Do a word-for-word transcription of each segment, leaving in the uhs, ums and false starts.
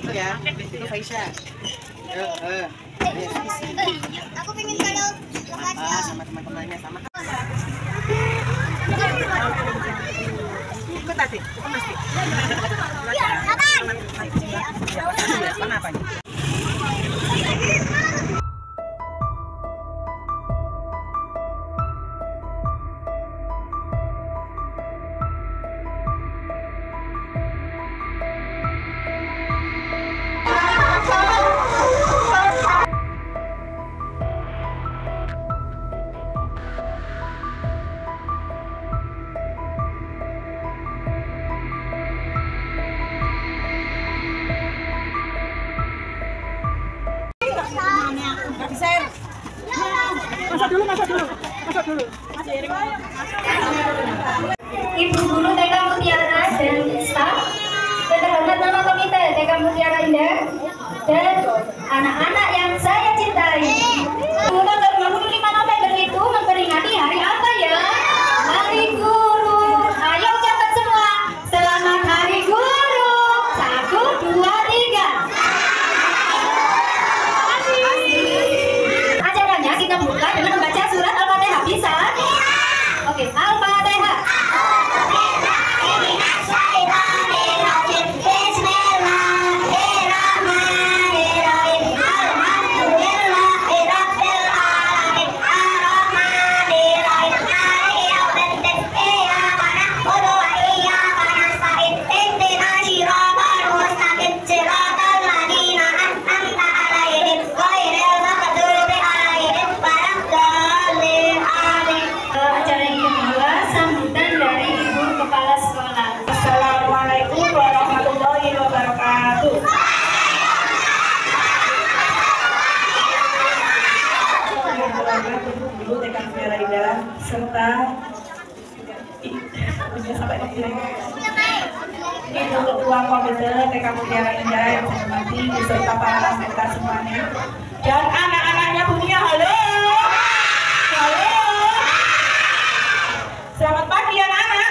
Itu ya, itu Faisha. Eh, eh. Aku pengen kalau Ah, sama teman-temannya sama. Ikut tadi, ikut pasti. Iya, kapan? Mana apa? Masuk dulu, masuk dulu, masuk dulu. Ibu Guru T K Mutiara dan staf, yang terhormat Mama Komite T K Mutiara Indah, dan anak-anak yang saya cintai. Tanggal dua puluh lima November itu memperingati hari apa ya? Hari Guru. Ayo catat semua. Selamat Hari Guru. Satu, dua, tiga. Acaranya kita buka dengan membaca surat Al-Fatihah. Bisa? Oke, Al-Fatihah. Guru T K Mutiara Indah serta sampai Ibu Ketua Komite T K Mutiara Indah yang saya hormati beserta para anggota semuanya dan anak-anaknya punya. Halo, halo, selamat pagi anak-anak.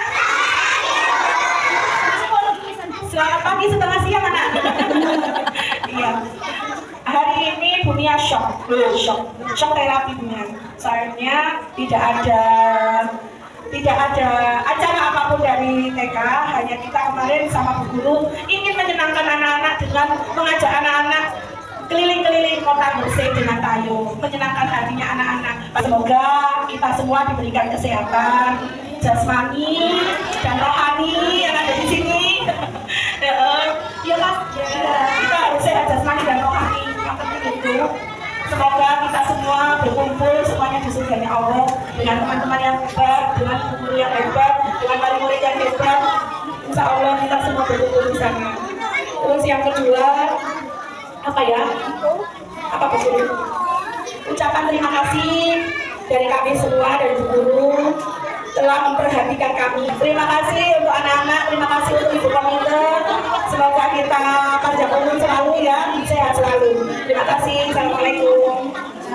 Selamat pagi setengah siang anak. Iya. Hari ini Bunia shock, shock, shock terapi Bunia. Soalnya tidak ada, tidak ada acara apapun dari T K. Hanya kita kemarin sama Bu Guru ingin menyenangkan anak-anak dengan mengajak anak-anak keliling-keliling kota bersih dengan tayo, menyenangkan hatinya anak-anak. Semoga kita semua diberikan kesehatan jasmani dan rohani yang ada di sini. Ya mas, kita harus sehat jasmani dan rohani. Itu semoga kita semua berkumpul semuanya di surganya Allah dengan teman-teman yang hebat, dengan guru yang hebat, dengan murid-murid yang hebat. Insya Allah kita semua berkumpul di sana. Terus yang kedua apa ya? Apa betul? Ucapan terima kasih dari kami semua, dari Bu Guru telah memperhatikan kami. Terima kasih untuk anak-anak, terima kasih untuk Ibu Komite. Semoga kita panjang umur selalu ya, sehat selalu. Terima kasih. Assalamualaikum.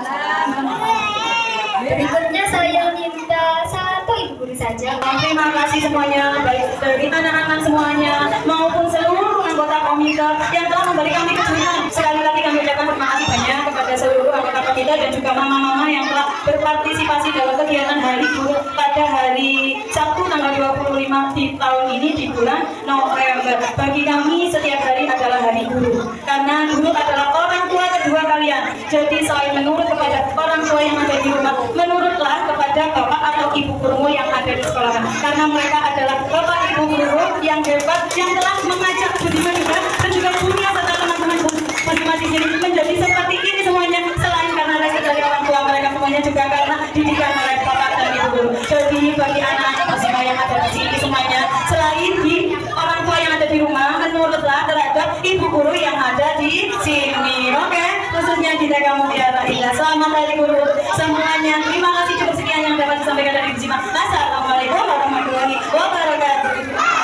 Berikutnya saya minta satu Ibu Guru saja. Terima kasih semuanya, baik dari anak-anak semuanya maupun seluruh anggota komite yang telah memberi kami kejutan. Sekali lagi kami ucapkan terima kasih banyak kepada seluruh anggota komite dan juga mama-mama yang telah berpartisipasi dalam kegiatan Hari Guru pada hari Sabtu tanggal dua puluh lima di tahun ini di bulan November. Bagi kami setiap hari adalah Hari Guru karena guru adalah orang tua kedua kalian. Jadi selain menurut kepada orang tua yang ada di rumah, menurutlah kepada bapak atau ibu gurumu yang ada di sekolah karena mereka adalah bapak ibu guru yang hebat yang telah mengajak Budiman juga dan juga punya serta teman-teman Budiman di sini menjadi seperti ini semuanya. Selain karena rezeki dari orang tua mereka semuanya juga karena didikan oleh bapak dan ibu guru. Jadi bagi anak-anak muslimah yang ada di sini semuanya, selain di orang tua yang ada di rumah, menurutlah terhadap ibu guru yang ada di sini. Oke, okay? Khususnya di T K Mutiara Indah. Selamat Hari Guru semuanya. Terima kasih, cukup sekian yang dapat disampaikan dari Bu Zima. Assalamualaikum warahmatullahi wabarakatuh.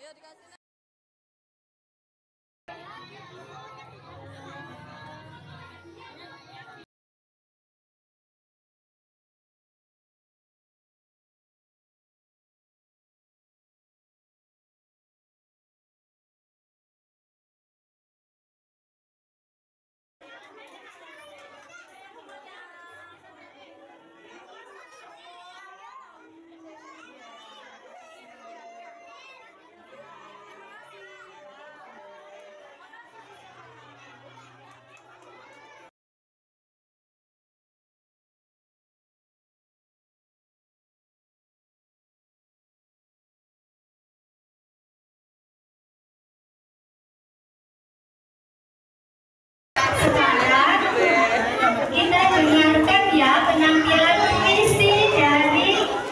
Kita dengarkan ya penampilan puisi dari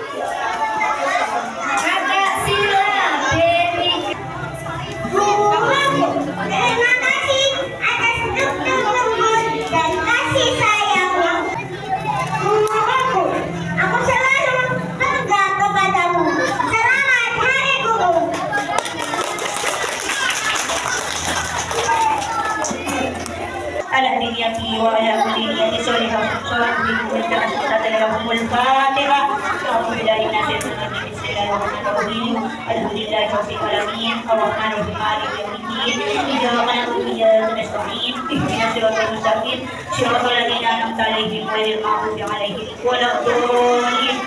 Kakak Sila Dewi. Terima kasih atas dukung lembut dan kasih sayangmu. Guruku, aku selalu bangga kepadamu. Selamat Hari Guru. على نيتي وعلى كل نية صالحة صلاة بالمنتهى صلاة لهم الفاتحة أعوذ بالله من الشيطان الرجيم بسم الله الرحمن الرحيم الحمد لله رب العالمين الرحمن الرحيم مالك يوم الدين إياك نعبد وإياك نستعين اهدنا الصراط المستقيم صراط الذين أنعمت عليهم غير المغضوب عليهم ولا الضالين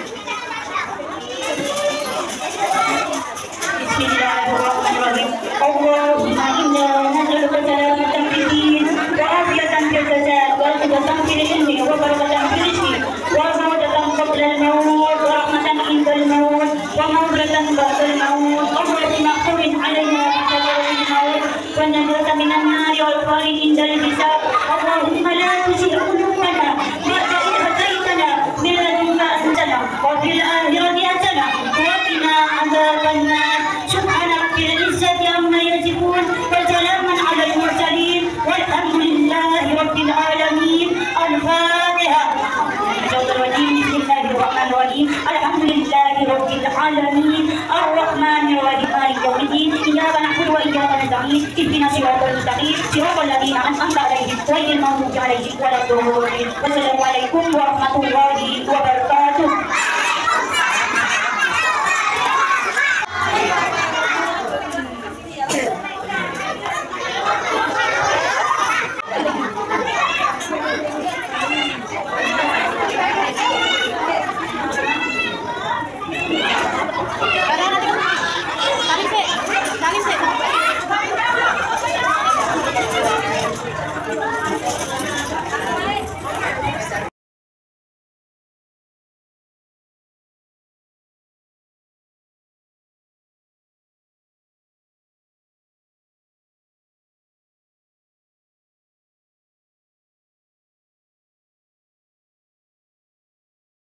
بسم الله الرحمن الرحيم اللهم إنا نسألك سلامة في الدين وعافية في الجسد وعافية في العلم وبركة في الرزق وموتة قبل الموت ورحمة عند الموت ومغفرة بعد الموت وفرج مغفور علينا بعد الموت والنجاة من النار والخالد عند الحساب اللهم لا تزغ قلوبنا بعد إذ هديتنا من لدنك أنزلنا وفي الآخرة حسنة وقنا عذاب النار سبحان رب العزة عما يصفون وسلام على المرسلين والحمد لله رب العالمين. الفاتحة. بسم الله الرحمن الرحيم الحمد لله رب العالمين الرحمن الرحيم مالك يوم الدين إياك نعبد وإياك نستعين اهدنا الصراط المستقيم صراط الذين أنعمت عليهم غير المغضوب عليهم ولا الضالين والسلام عليكم ورحمة الله وبركاته.